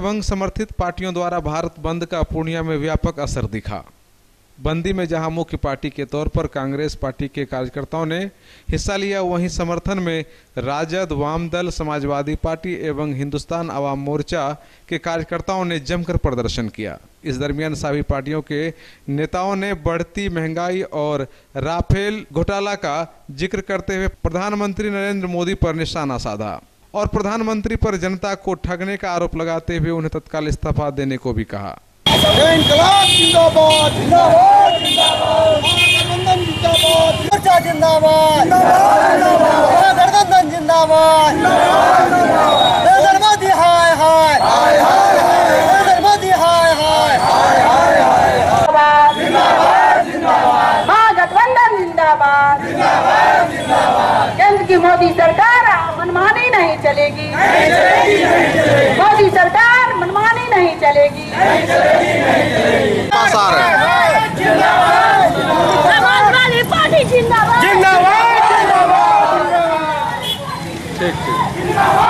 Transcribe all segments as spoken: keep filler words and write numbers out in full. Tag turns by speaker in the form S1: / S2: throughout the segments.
S1: एवं समर्थित पार्टियों द्वारा भारत बंद का पूर्णिया में व्यापक असर दिखा। बंदी में जहां मुख्य पार्टी के तौर पर कांग्रेस पार्टी के कार्यकर्ताओं ने हिस्सा लिया, वहीं समर्थन में राजद, वाम दल, समाजवादी पार्टी एवं हिंदुस्तान आवाम मोर्चा के कार्यकर्ताओं ने जमकर प्रदर्शन किया। इस दरमियान सभी पार्टियों के नेताओं ने बढ़ती महंगाई और राफेल घोटाला का जिक्र करते हुए प्रधानमंत्री नरेंद्र मोदी पर निशाना साधा और प्रधानमंत्री पर जनता को ठगने का आरोप लगाते हुए उन्हें तत्काल इस्तीफा देने को भी कहा।
S2: इंकलाब जिंदाबाद, जिंदाबाद, जिंदाबाद, गठबंधन जिंदाबाद, मोर्चा जिंदाबाद, गठबंधन जिंदाबाद, नरेंद्र मोदी हाय हाय, नरेंद्र मोदी हाय हाय,
S3: जिंदाबाद, जिंदाबाद, महागठबंधन जिंदाबाद, जिंदाबाद, जिंदाबाद, केंद्र की मोदी सरकार मनमानी नहीं चलेगी, मोदी सरकार मनमानी नहीं चलेगी। समाजवादी पार्टी जिंदाबाद, जिंदाबाद,
S4: ठीक ठीक।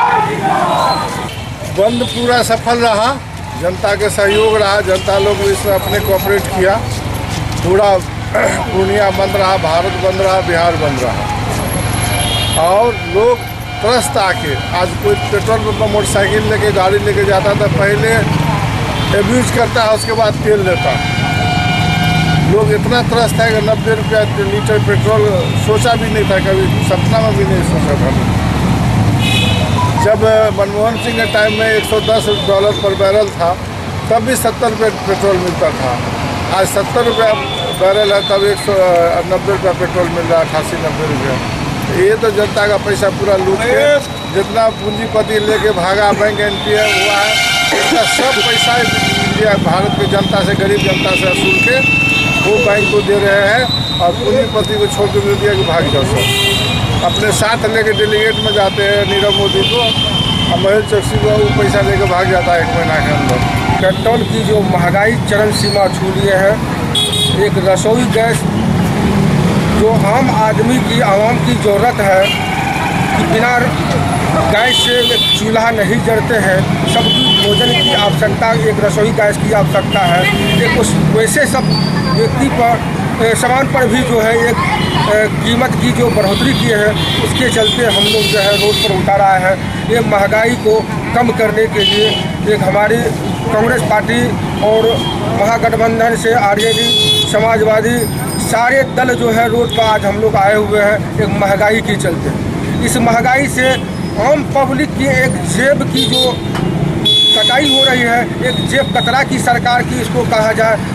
S4: बंद पूरा सफल रहा, जनता के सहयोग रहा, जनता लोग इसमें अपने कोऑपरेट किया। पूरा पूर्णिया बंद रहा, भारत बंद रहा, बिहार बंद रहा और लोग त्रस्त आके आज कोई पेट्रोल पंप पर मोटरसाइकिल लेके गाड़ी लेके जाता था, पहले एब्यूज करता है उसके बाद तेल लेता है। लोग इतना त्रस्त है कि नब्बे रुपया लीटर पेट्रोल सोचा भी नहीं था, कभी सपना में भी नहीं सोचा था। जब मनमोहन सिंह के टाइम में एक सौ दस डॉलर पर बैरल था, तब भी सत्तर रुपये पेट्रोल मिलता था। आज सत्तर रुपया बैरल है, तब एक सौ नब्बे रुपया पेट्रोल मिल रहा है, अठासी नब्बे रुपया। ये तो जनता का पैसा पूरा लूट के जितना पूंजीपति लेके भागा बैंक एन पी ए हुआ है, इसका सब पैसा इंडिया भारत की जनता से, गरीब जनता से असूल के वो बैंक को दे रहे हैं और पूंजीपति को छोड़ के मिल दिया कि भाग जाओ। सब अपने साथ लेके डेलीगेट में जाते हैं नीरव मोदी को और महेश चौकसी को, वो पैसा लेके भाग जाता है एक महीना के अंदर। पेट्रोल की जो महंगाई चरम सीमा छू लिए है, एक रसोई गैस जो आम आदमी की, आवाम की ज़रूरत है कि बिना गैस से एक चूल्हा नहीं जलते हैं, सबकी भोजन की आवश्यकता, एक रसोई गैस की आवश्यकता है। एक उस वैसे सब व्यक्ति पर सामान पर भी जो है एक कीमत की जो बढ़ोतरी की है, उसके चलते हम लोग जो है रोड पर उतारा है। ये महंगाई को कम करने के लिए एक हमारी कांग्रेस पार्टी और महागठबंधन से आरजेडी, समाजवादी सारे दल जो है रोड पर आज हम लोग आए हुए हैं एक महंगाई के चलते। इस महंगाई से आम पब्लिक की एक जेब की जो कटाई हो रही है, एक जेब कतरा की सरकार की इसको कहा जाए।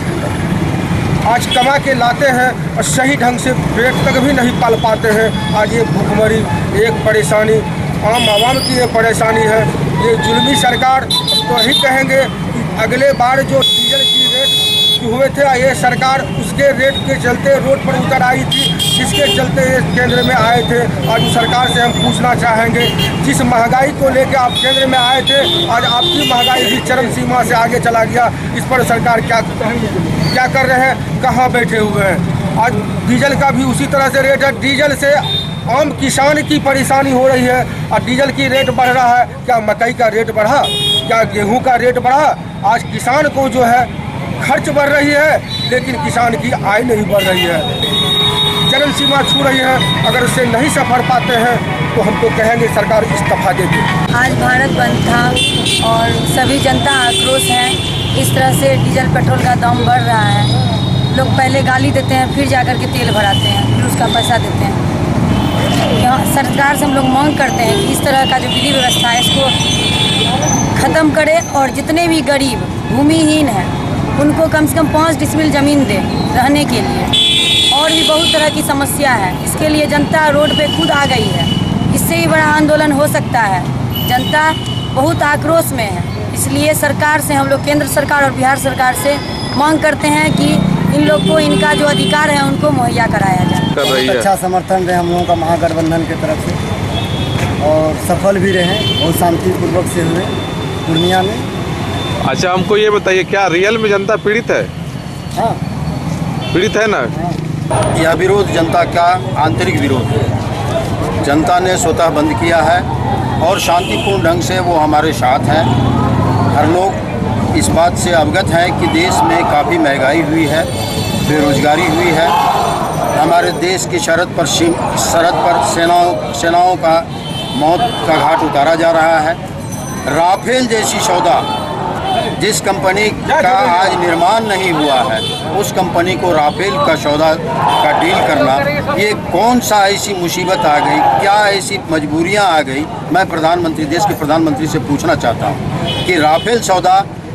S4: आज कमा के लाते हैं और सही ढंग से पेट तक भी नहीं पाल पाते हैं। आज ये भूखमरी एक परेशानी, आम आवाम की ये परेशानी है। ये जुल्मी सरकार तो ही कहेंगे कि अगले बार जो डीजल की रेट हुए थे, ये सरकार उसके रेट के चलते रोड पर उतर आई थी, जिसके चलते ये केंद्र में आए थे। आज उस सरकार से हम पूछना चाहेंगे, जिस महंगाई को लेकर आप केंद्र में आए थे, आज आपकी महंगाई भी चरम सीमा से आगे चला गया। इस पर सरकार क्या क्या कर रहे हैं, कहाँ बैठे हुए हैं। आज डीजल का भी उसी तरह से रेट है। डीजल से आम किसान की परेशानी हो रही है और डीजल की रेट बढ़ रहा है। क्या मकई का रेट बढ़ा, क्या गेहूँ का रेट बढ़ा? आज किसान को जो है खर्च बढ़ रही है, लेकिन किसान की आय नहीं बढ़ रही है, चरम सीमा छू रही है। अगर उससे नहीं सफर पाते हैं तो हम तो कहेंगे सरकार इस्तीफा दे दे।
S5: आज भारत बंद था और सभी जनता आक्रोश है। इस तरह से डीजल पेट्रोल का दाम बढ़ रहा है। लोग पहले गाली देते हैं, फिर जाकर के तेल भराते हैं, फिर उसका पैसा देते हैं। यहाँ सरकार से हम लोग मांग करते हैं कि इस तरह का जो विधि व्यवस्था है इसको ख़त्म करे और जितने भी गरीब भूमिहीन हैं उनको कम से कम पाँच डिसमिल ज़मीन दे रहने के लिए। और भी बहुत तरह की समस्या है, इसके लिए जनता रोड पे खुद आ गई है। इससे भी बड़ा आंदोलन हो सकता है। जनता बहुत आक्रोश में है, इसलिए सरकार से हम लोग, केंद्र सरकार और बिहार सरकार से मांग करते हैं कि इन लोग को इनका जो अधिकार है उनको मुहैया कराया जाए।
S6: कर रही है। अच्छा समर्थन रहे हम लोगों का महागठबंधन की तरफ से और सफल भी रहे, बहुत शांतिपूर्वक से हुए पूर्णिया में।
S1: अच्छा, हमको ये बताइए, क्या रियल में जनता पीड़ित है?
S6: हाँ,
S1: पीड़ित है ना?
S6: हाँ।
S7: यह विरोध जनता का आंतरिक विरोध है। जनता ने स्वतः बंद किया है और शांतिपूर्ण ढंग से वो हमारे साथ हैं। हर लोग इस बात से अवगत हैं कि देश में काफ़ी महंगाई हुई है, बेरोजगारी हुई है। हमारे देश की सरहद पर सरहद पर सेनाओं सेनाओं का मौत का घाट उतारा जा रहा है। राफेल जैसी सौदा जिस कंपनी का आज निर्माण नहीं हुआ है, उस कंपनी को राफेल का सौदा का डील करना, ये कौन सा ऐसी मुसीबत आ गई, क्या ऐसी मजबूरियां आ गई। मैं प्रधानमंत्री, देश के प्रधानमंत्री से पूछना चाहता हूं कि राफेल सौदा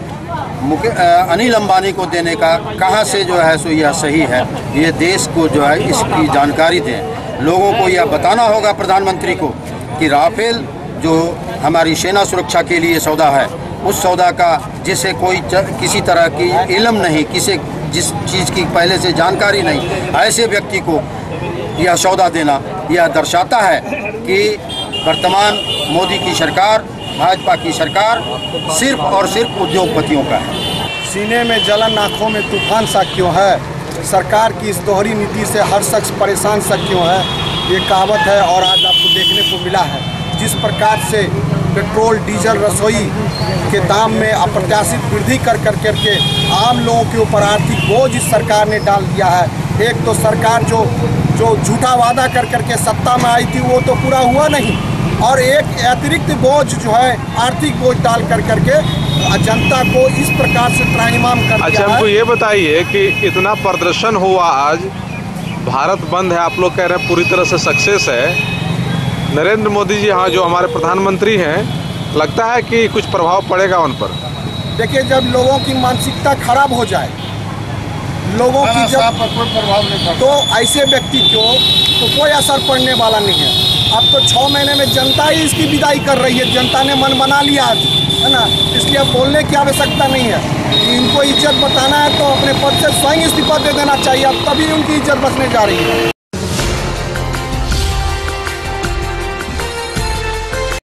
S7: अनिल अंबानी को देने का कहां से जो है सो यह सही है। ये देश को जो है इसकी जानकारी दें। लोगों को यह बताना होगा प्रधानमंत्री को कि राफेल जो हमारी सेना सुरक्षा के लिए सौदा है, उस सौदा का जिसे कोई किसी तरह की इल्म नहीं, किसी जिस चीज़ की पहले से जानकारी नहीं, ऐसे व्यक्ति को यह सौदा देना यह दर्शाता है कि वर्तमान मोदी की सरकार, भाजपा की सरकार सिर्फ और सिर्फ उद्योगपतियों का है।
S8: सीने में जलन, आँखों में तूफान सा क्यों है, सरकार की इस दोहरी नीति से हर शख्स परेशान सा क्यों है, ये कहावत है। और आज आपको देखने को मिला है जिस प्रकार से पेट्रोल, डीजल, रसोई के दाम में अप्रत्याशित वृद्धि कर कर करके आम लोगों के ऊपर आर्थिक बोझ इस सरकार ने डाल दिया है। एक तो सरकार जो जो झूठा वादा कर करके सत्ता में आई थी वो तो पूरा हुआ नहीं, और एक अतिरिक्त बोझ जो है आर्थिक बोझ डाल कर करके जनता को इस प्रकार से त्राहिमाम कर दिया।
S1: अच्छा, हमको ये बताइए कि इतना प्रदर्शन हुआ आज, भारत बंद है, आप लोग कह रहे हैं पूरी तरह से सक्सेस है। नरेंद्र मोदी जी हाँ जो हमारे प्रधानमंत्री हैं, लगता है कि कुछ प्रभाव पड़ेगा उन पर?
S8: देखिए, जब लोगों की मानसिकता खराब हो जाए, लोगों की जब
S4: कोई प्रभाव नहीं
S8: तो ऐसे व्यक्ति को तो कोई असर पड़ने वाला नहीं है। अब तो छः महीने में जनता ही इसकी विदाई कर रही है, जनता ने मन बना लिया है ना, इसलिए बोलने की आवश्यकता नहीं है। इनको इज्जत बताना है तो अपने पद से स्वयं इस्तीफा दे देना चाहिए, अब तभी उनकी इज्जत बचने जा रही है।